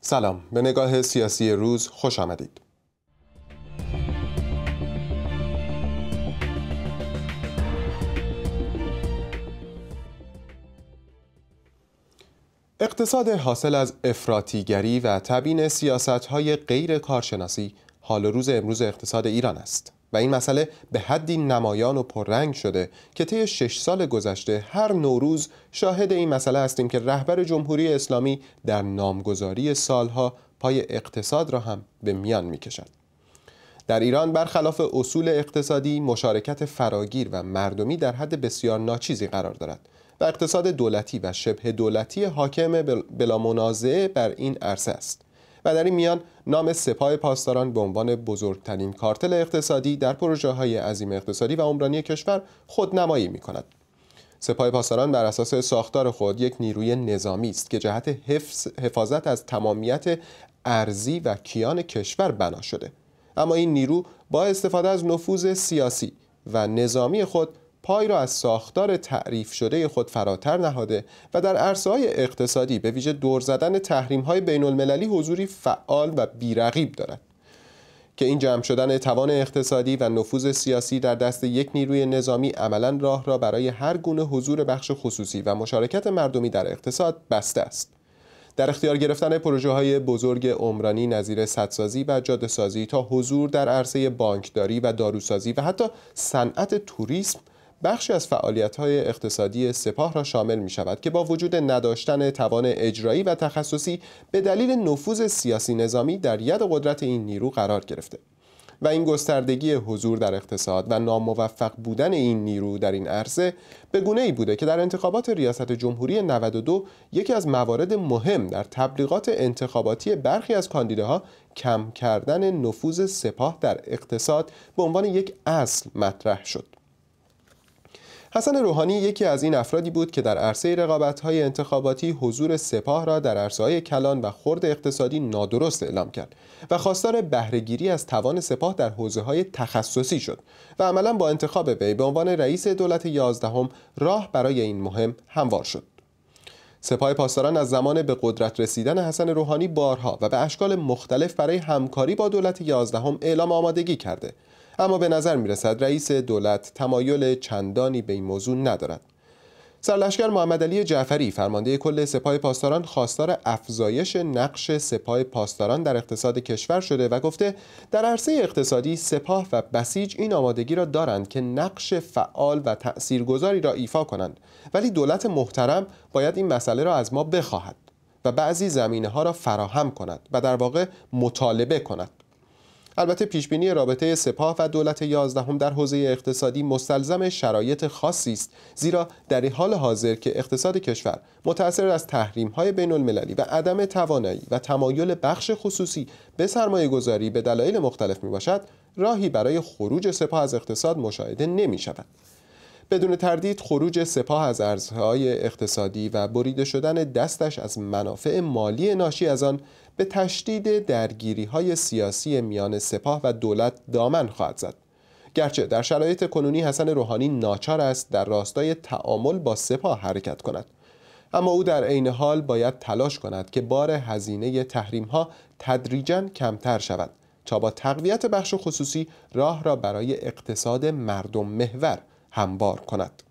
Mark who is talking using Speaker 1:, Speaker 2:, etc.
Speaker 1: سلام، به نگاه سیاسی روز خوش آمدید. اقتصاد حاصل از افراطیگری و تبیین سیاست‌های غیر کارشناسی حال و روز امروز اقتصاد ایران است و این مسئله به حدی نمایان و پررنگ شده که طی 6 سال گذشته هر نوروز شاهد این مسئله هستیم که رهبر جمهوری اسلامی در نامگذاری سالها پای اقتصاد را هم به میان می‌کشد. در ایران برخلاف اصول اقتصادی مشارکت فراگیر و مردمی در حد بسیار ناچیزی قرار دارد و اقتصاد دولتی و شبه دولتی حاکم بلا منازعه بر این عرصه است و در این میان نام سپاه پاسداران به عنوان بزرگترین کارتل اقتصادی در پروژه‌های عظیم اقتصادی و عمرانی کشور خودنمایی می‌کند. سپاه پاسداران بر اساس ساختار خود یک نیروی نظامی است که جهت حفاظت از تمامیت ارضی و کیان کشور بنا شده، اما این نیرو با استفاده از نفوذ سیاسی و نظامی خود پای را از ساختار تعریف شده خود فراتر نهاده و در عرصه‌های اقتصادی به ویژه دور زدن تحریم‌های بین‌المللی حضوری فعال و بی‌رقیب دارد که این جمع شدن توان اقتصادی و نفوذ سیاسی در دست یک نیروی نظامی عملاً راه را برای هر گونه حضور بخش خصوصی و مشارکت مردمی در اقتصاد بسته است. در اختیار گرفتن پروژه‌های بزرگ عمرانی نظیر سدسازی و جاده‌سازی تا حضور در عرصه بانکداری و داروسازی و حتی صنعت توریسم بخشی از فعالیت‌های اقتصادی سپاه را شامل می‌شود که با وجود نداشتن توان اجرایی و تخصصی به دلیل نفوذ سیاسی نظامی در ید قدرت این نیرو قرار گرفته و این گستردگی حضور در اقتصاد و ناموفق بودن این نیرو در این عرصه به گونه‌ای بوده که در انتخابات ریاست جمهوری 92 یکی از موارد مهم در تبلیغات انتخاباتی برخی از کاندیداها کم کردن نفوذ سپاه در اقتصاد به عنوان یک اصل مطرح شد. حسن روحانی یکی از این افرادی بود که در عرصه رقابت‌های انتخاباتی حضور سپاه را در عرصه‌های کلان و خرد اقتصادی نادرست اعلام کرد و خواستار بهره‌گیری از توان سپاه در حوزه‌های تخصصی شد و عملاً با انتخاب وی به عنوان رئیس دولت 11 راه برای این مهم هموار شد. سپاه پاسداران از زمان به قدرت رسیدن حسن روحانی بارها و به اشکال مختلف برای همکاری با دولت 11 اعلام آمادگی کرده، اما به نظر می‌رسد رئیس دولت تمایل چندانی به این موضوع ندارد. سرلشکر محمدعلی جعفری فرمانده کل سپاه پاسداران خواستار افزایش نقش سپاه پاسداران در اقتصاد کشور شده و گفته در عرصه اقتصادی سپاه و بسیج این آمادگی را دارند که نقش فعال و تأثیرگذاری را ایفا کنند، ولی دولت محترم باید این مسئله را از ما بخواهد و بعضی زمینه‌ها را فراهم کند و در واقع مطالبه کند. البته پیشبینی رابطه سپاه و دولت 11 در حوزه اقتصادی مستلزم شرایط خاصی است، زیرا در حال حاضر که اقتصاد کشور متأثر از تحریم‌های بین‌المللی و عدم توانایی و تمایل بخش خصوصی به سرمایه‌گذاری به دلایل مختلف میباشد، راهی برای خروج سپاه از اقتصاد مشاهده نمی‌شود. بدون تردید خروج سپاه از عرصه‌های اقتصادی و بریده شدن دستش از منافع مالی ناشی از آن به تشدید درگیری‌های سیاسی میان سپاه و دولت دامن خواهد زد. گرچه در شرایط کنونی حسن روحانی ناچار است در راستای تعامل با سپاه حرکت کند، اما او در عین حال باید تلاش کند که بار هزینه تحریم‌ها تدریجاً کمتر شود تا با تقویت بخش خصوصی راه را برای اقتصاد مردم محور هموار کند.